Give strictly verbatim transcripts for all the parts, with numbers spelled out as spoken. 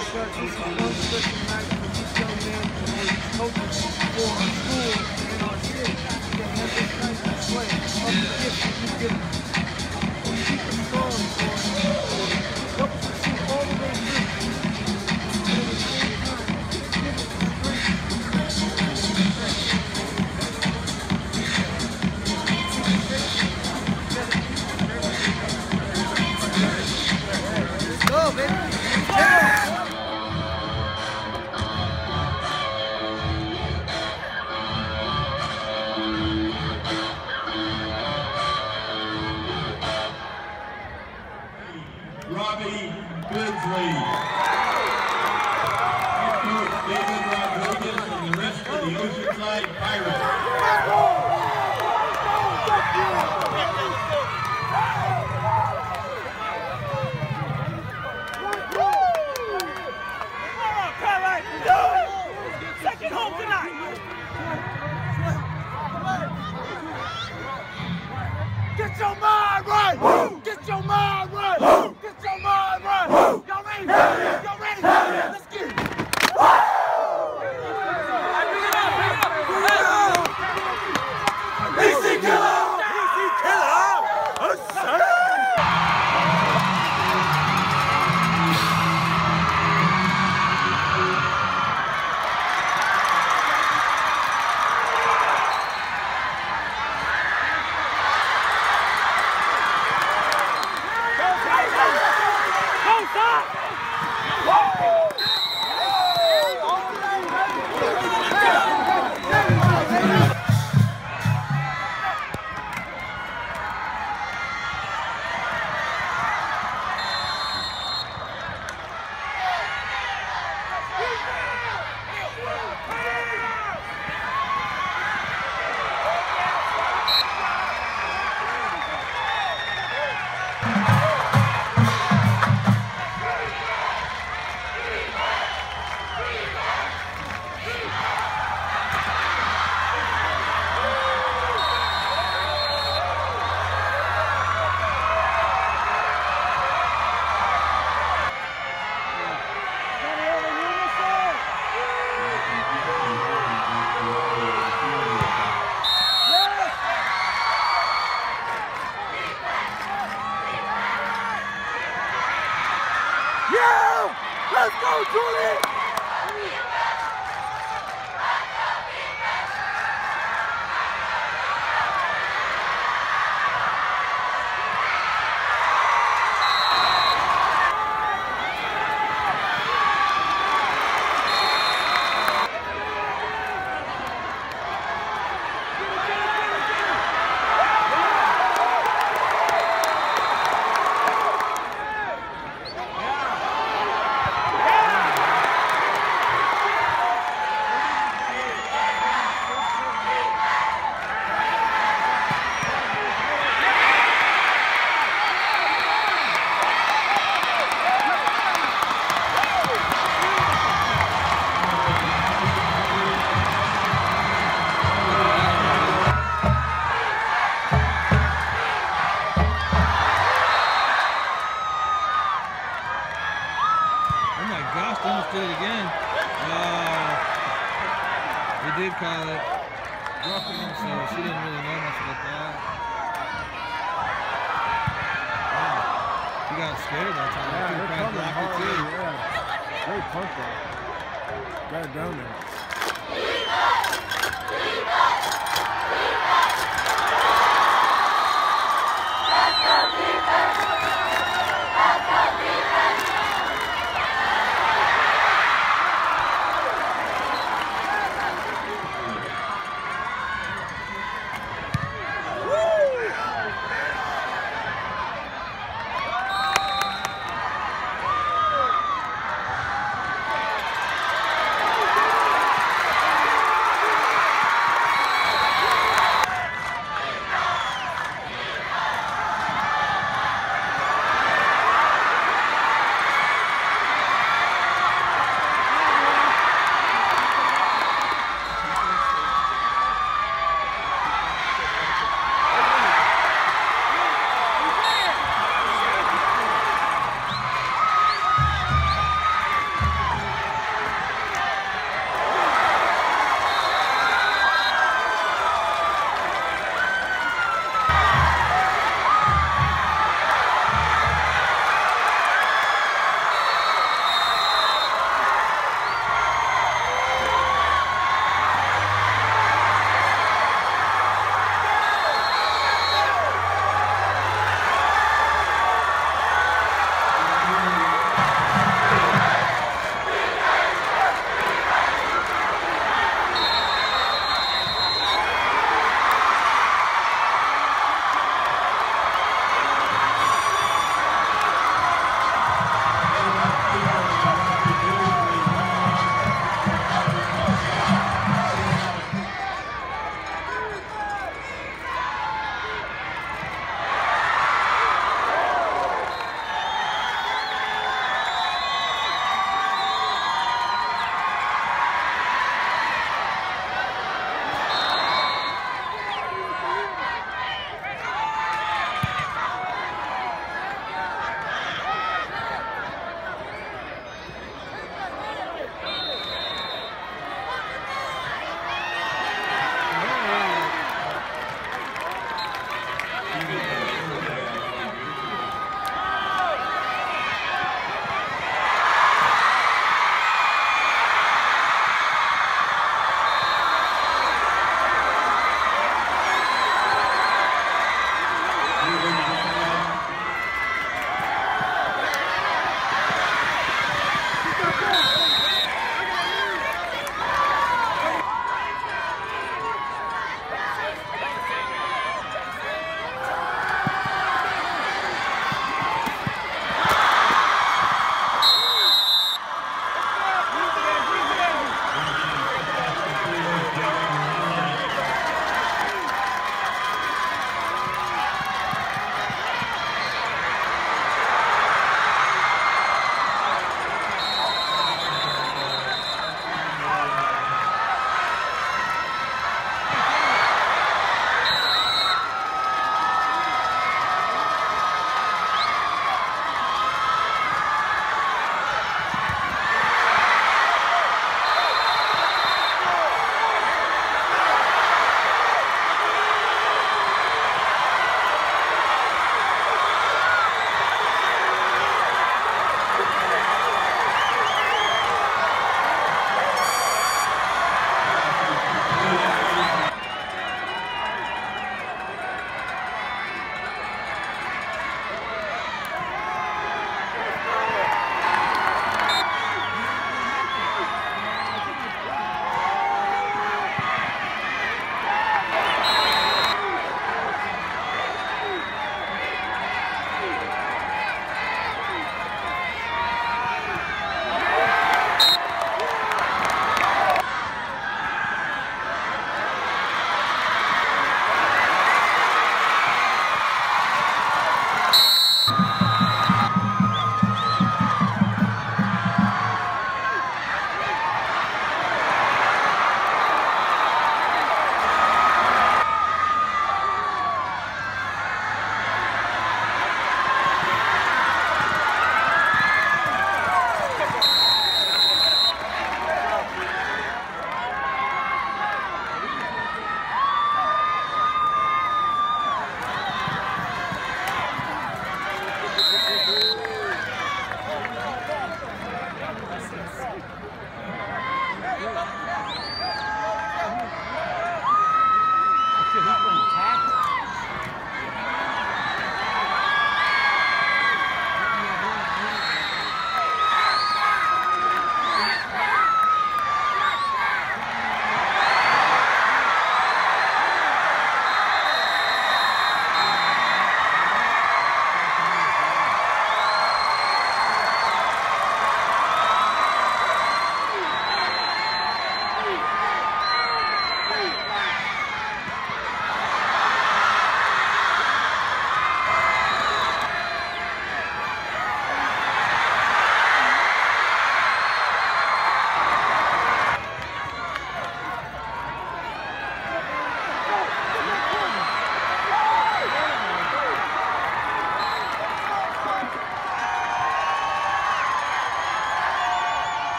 Robbie Goodsley. Head coach David Rodriguez and the rest of the Oceanside Pirates. Second home tonight. Get your mind right. Get your mind right. Get your mind right. Y'all ready? Y'all ready? Let's get it. Easy killer. Easy killer. Let's go, Julie! Almost did it again. Uh, we did call it roughing, so she didn't really know much about that. Wow. She got scared that time. Yeah, they're coming hard. Too. Yeah. Great punt there. Got it down there.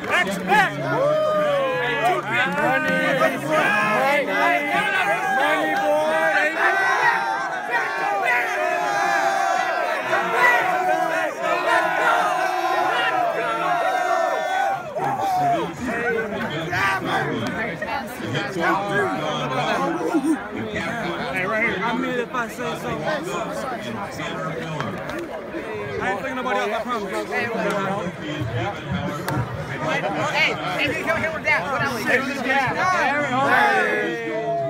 Expect. Hey, right here. I mean, if I say so. I ain't thinking nobody else, I promise. Hey, hey, come here, we're down. Go down. Hey, we're down.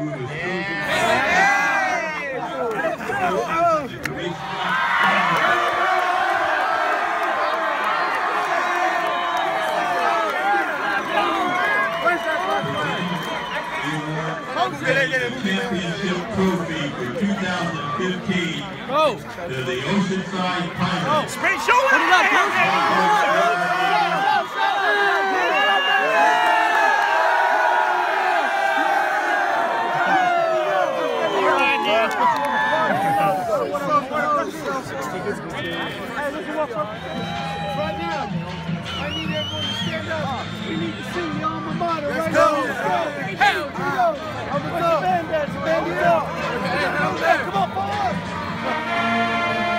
Championship trophy for two thousand fifteen Oh. to the Oceanside Pirates. Straight show. Put it up, Right now, I need everyone to stand up. We need to sing the alma mater. Let's right go. Now. Let's go. Hey, let's go. I'm gonna go. Bandits, bandits. Come on, forward.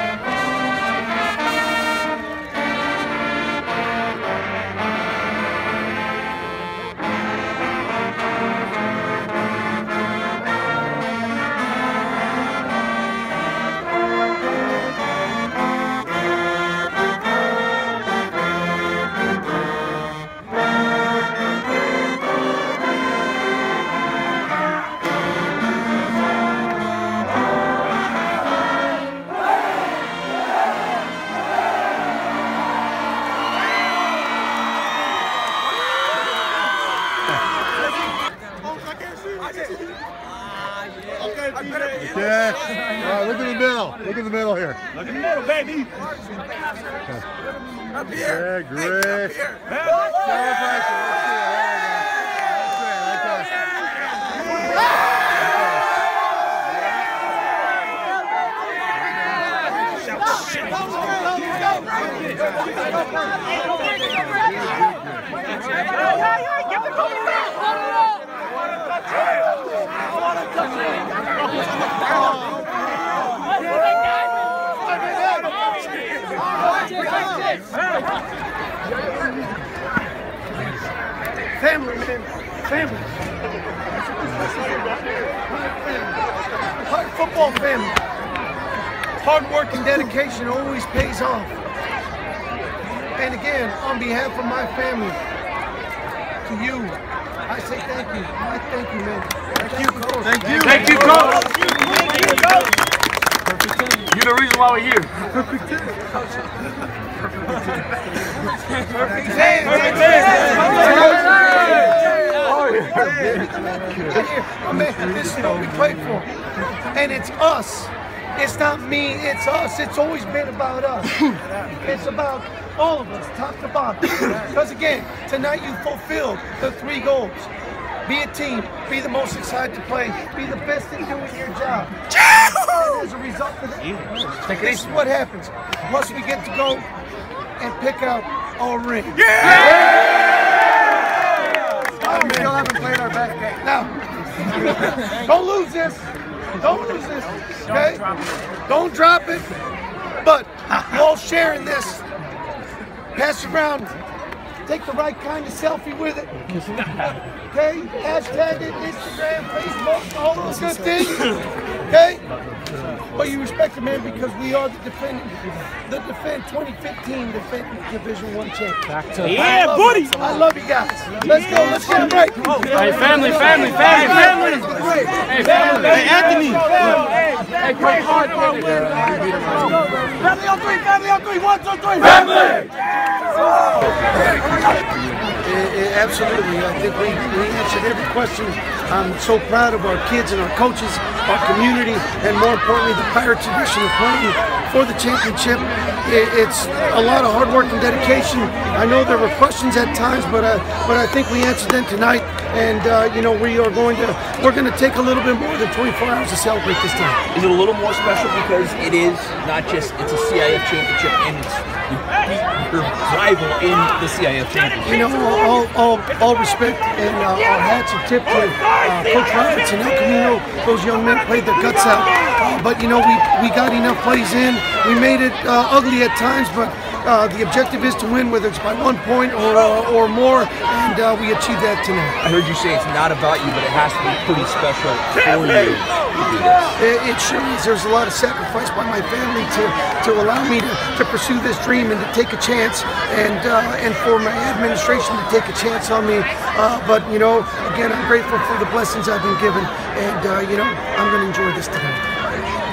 Yeah. All right, look in the middle. Look in the middle here. Look in the middle, baby. Up here. Yeah, great. Hey, up here. Celebration. Let's see it. That's it. Right there. Family, man. Family. Hard football family. Hard work and dedication always pays off. And again, on behalf of my family, to you, I say thank you. I thank you, man. Thank you, coach. Thank you. Thank you, coach. Thank you, coach. You're the reason why we're here. Perfect ten. Perfect ten. Perfect ten. Man, this is what we played for. And it's us. It's not me, it's us. It's always been about us. It's about all of us, top to bottom. Because again, tonight you fulfilled the three goals. Be a team, be the most excited to play, be the best at doing your job. And as a result of that, this is what happens. Plus we get to go and pick out our ring. Yeah! We still haven't played our best game. Now, don't lose this. Don't lose this, okay? Don't drop it. But we're all sharing this. Pass it around. Take the right kind of selfie with it. Okay? Hashtag it, Instagram, Facebook, all those good things. Okay? But you respect it, man, because we are the defending, the defend twenty fifteen defending Division One champions. Back to yeah, buddy. I love you guys. Let's go. Let's get it right. Hey, family, family, family, family. Hey, family. Hey, Anthony. Hey, great hard. Family on three. Family on three. One, two, three. Family. It, it, absolutely. I think we, we answered every question. I'm so proud of our kids and our coaches, our community, and more importantly, the Pirate tradition of playing for the championship. It, it's a lot of hard work and dedication. I know there were questions at times, but uh, but I think we answered them tonight. And uh, you know, we are going to we're going to take a little bit more than twenty-four hours to celebrate this time. Is it a little more special because it is not just it's a C I F championship and it's beat your rival in the C I F championship? You know, all, all, all respect and uh, our hats are tipped to uh, Coach Roberts and El Camino. Those young men played their guts out. Uh, but, you know, we, we got enough plays in. We made it uh, ugly at times, but uh, the objective is to win, whether it's by one point or, uh, or more, and uh, we achieved that tonight. I heard you say it's not about you, but it has to be pretty special for you to do this. It, it sure is. There's a lot of sacrifice by my family to, to allow me to, to pursue this dream and to take a chance, and uh, and for my administration to take a chance on me. Uh, but, you know, again, I'm grateful for the blessings I've been given, and, uh, you know, I'm going to enjoy this tonight.